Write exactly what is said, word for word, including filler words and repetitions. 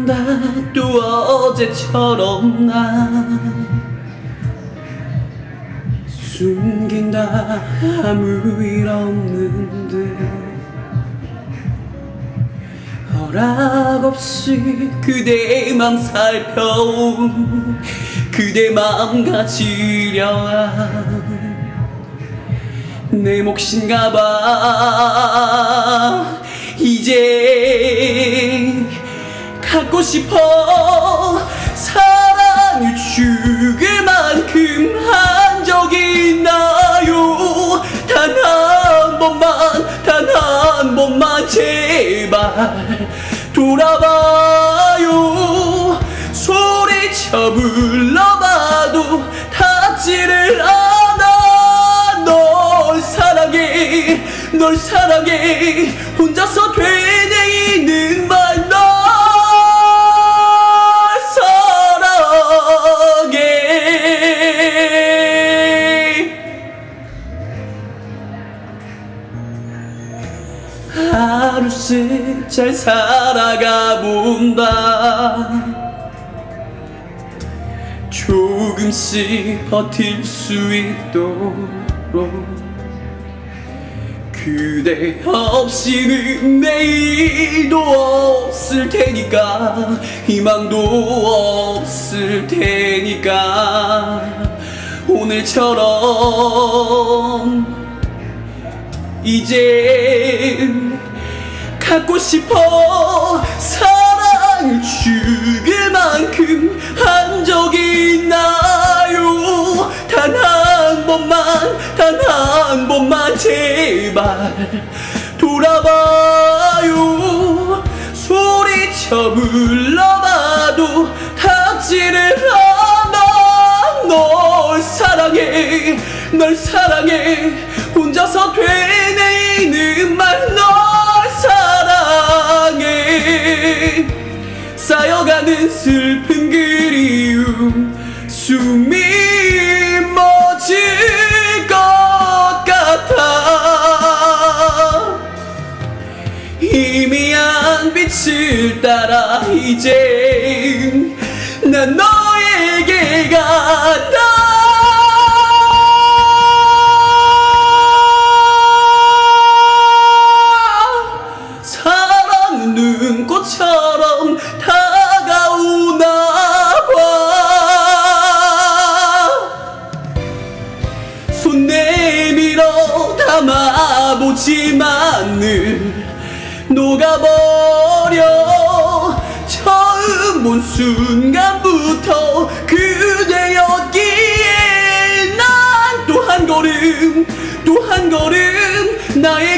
간다 또 어제처럼 난 숨긴다 아무 일 없는 듯 허락 없이 그대의 맘 살펴온 그대 맘 가지려 한 내 몫인가봐. 이제 갖고 싶어. 사랑을 죽을 만큼 한 적이 있나요? 단 한 번만 단 한 번만 제발 돌아봐요. 소리쳐 불러봐도 닿지를 않아. 널 사랑해 널 사랑해 혼자서 되뇌이는 말 널 사랑해. 하루씩 잘 살아가 본다. 조금씩 버틸 수 있도록. 그대 없이는 내일도 없을 테니까 희망도 없을 테니까 오늘처럼 이제 갖고 싶어. 사랑을 죽일 만큼 한 적이 있나요? 단 한 번만 단 한 번만 제발 돌아봐요. 소리쳐 불러봐도 닿지를 않아. 널 사랑해 널 사랑해 혼자서 되뇌이는 말 널 사랑해. 쌓여가는 슬픈 그리움 숨이 멎을 것 같아. 희미한 빛을 따라 이제 난 너에게 간다. 사랑 눈꽃처럼 다가오나 봐. 손 내밀어 담아보지만 늘 녹아버려. 처음 본 순간부터 그대였기에 난 또 한 걸음 또 한 걸음 나의